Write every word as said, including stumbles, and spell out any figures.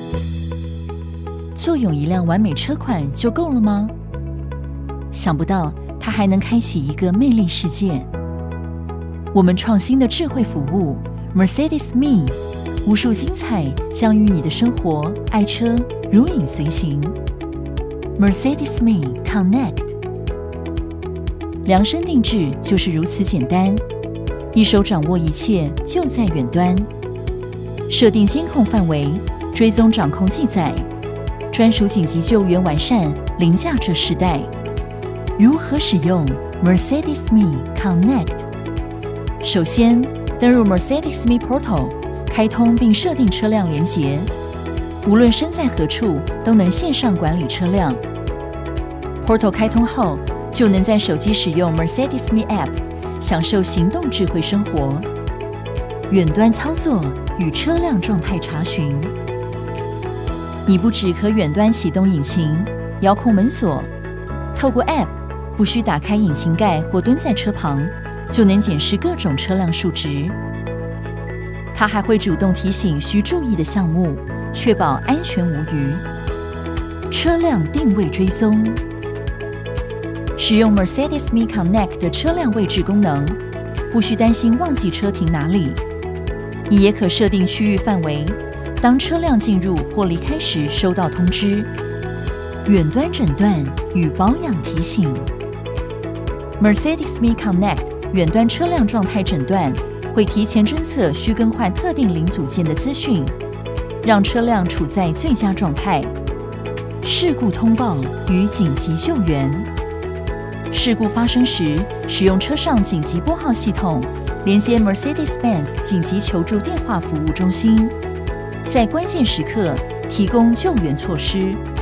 坐拥一辆完美车款就够了吗？想不到它还能开启一个魅力世界。我们创新的智慧服务 Mercedes Me， 无数精彩将与你的生活、爱车如影随形。Mercedes Me Connect， 量身定制就是如此简单，一手掌握一切就在远端。设定监控范围，追踪掌控记载，专属紧急救援完善，凌驾这时代。如何使用 Mercedes Me Connect？ 首先，登入 Mercedes Me Portal， 开通并设定车辆连结，无论身在何处，都能线上管理车辆。Portal 开通后，就能在手机使用 Mercedes Me App， 享受行动智慧生活，远端操作与车辆状态查询。你不只可远端启动引擎、遥控门锁，透过 App， 不需打开引擎盖或蹲在车旁，就能检视各种车辆数值。它还会主动提醒需注意的项目，确保安全无虞。车辆定位追踪，使用 Mercedes Me Connect 的车辆位置功能，不需担心忘记车停哪里。你也可设定区域范围，当车辆进入或离开时收到通知。远端诊断与保养提醒。Mercedes Me Connect 远端车辆状态诊断会提前侦测需更换特定零组件的资讯，让车辆处在最佳状态。事故通报与紧急救援。事故发生时，使用车上紧急拨号系统连接 Mercedes-Benz 紧急求助电话服务中心，在关键时刻提供救援措施。